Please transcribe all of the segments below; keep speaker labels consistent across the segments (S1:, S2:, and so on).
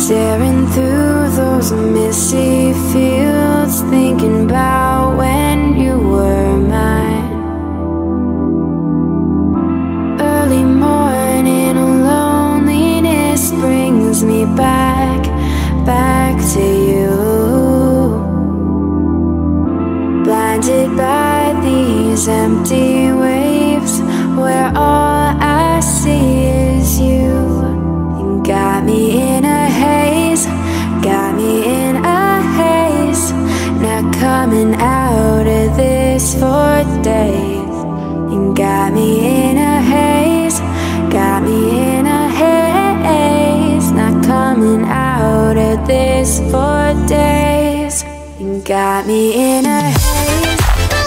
S1: Staring through those misty fields, thinking about when you were mine. Early morning loneliness brings me back to you. Blinded by these empty waves where all I see is you. You got me in a haze, got me in a haze. Not coming out of this for days. You got me in a haze, got me in a haze. Not coming out of this for days. You got me in a haze.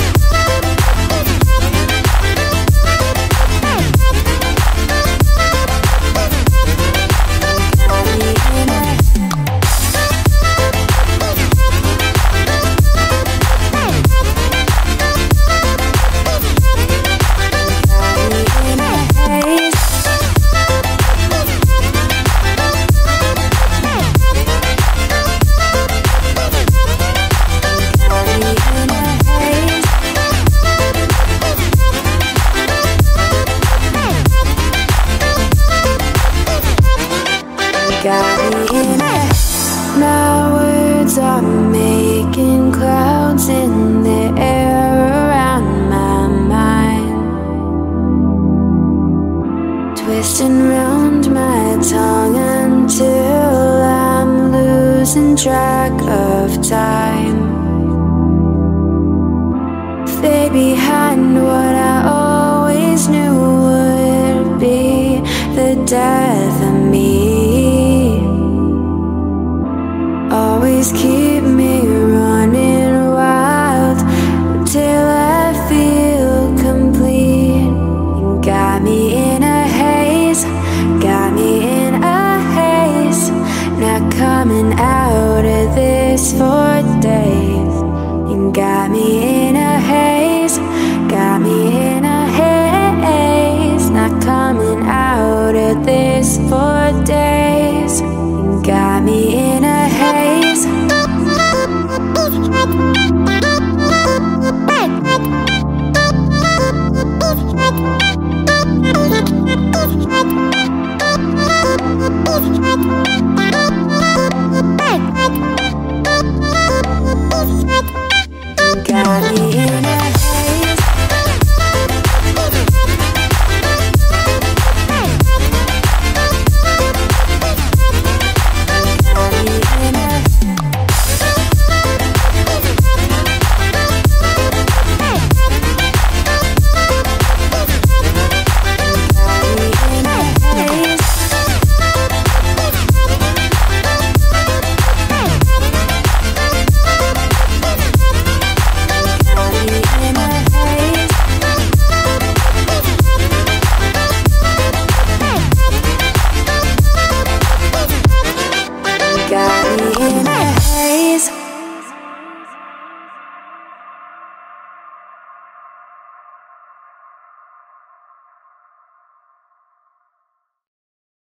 S1: Got me in a. My words are making clouds in the air around my mind, twisting round my tongue until I'm losing track of time. Stay behind what I always knew would be the death of me. Always keep me running wild till I feel complete. You got me in a haze, got me in a haze. Not coming out of this for